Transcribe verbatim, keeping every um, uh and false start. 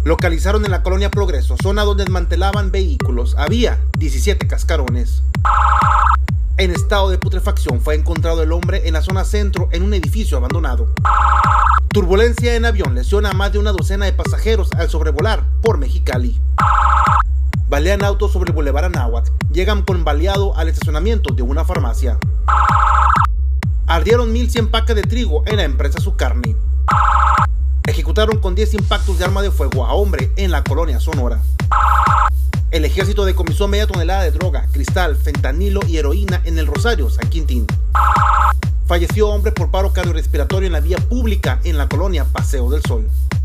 Localizaron en la colonia Progreso, zona donde desmantelaban vehículos. Había diecisiete cascarones. En estado de putrefacción fue encontrado el hombre en la zona centro en un edificio abandonado. Turbulencia en avión lesiona a más de una docena de pasajeros al sobrevolar por Mexicali. Balean autos sobre el Boulevard Anáhuac. Llegan con baleado al estacionamiento de una farmacia. Ardieron mil cien pacas de trigo en la empresa Sucarne. Ejecutaron con diez impactos de arma de fuego a hombre en la colonia Sonora. El ejército decomisó media tonelada de droga, cristal, fentanilo y heroína en el Rosario, San Quintín. Falleció hombre por paro cardiorrespiratorio en la vía pública en la colonia Paseo del Sol.